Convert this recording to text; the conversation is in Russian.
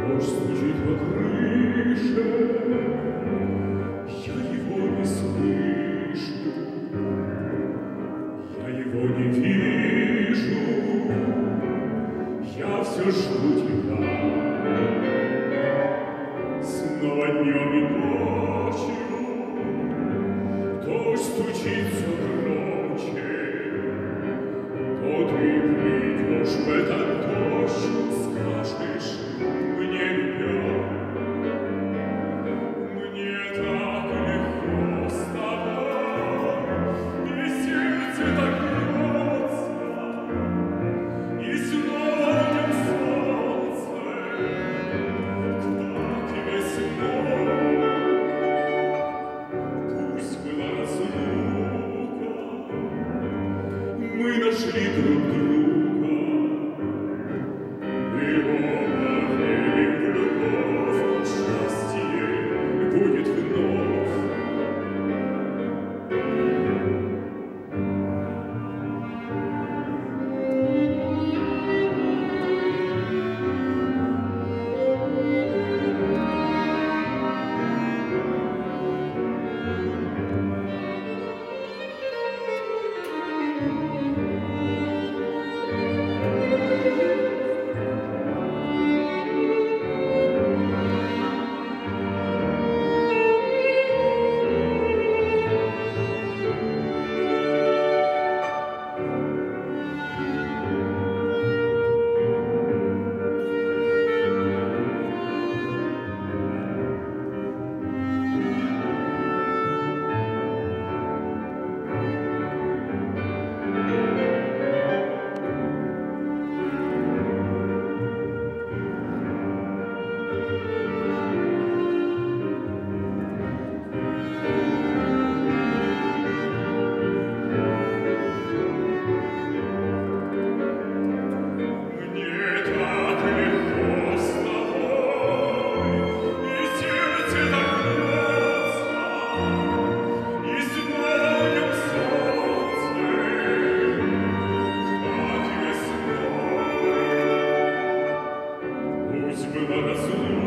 Дождь стучит по крыше, я его не слышу, я его не вижу, я все жду тебя. Снова днем и ночью дождь стучит все громче, то ты придешь в этот дождь, скажешь мне любя. Мне так легко с тобой, и сердце так бьется, и снова в нем солнце, как и весной. Пусть была разлука, мы нашли друг друга. Пусть была разлука,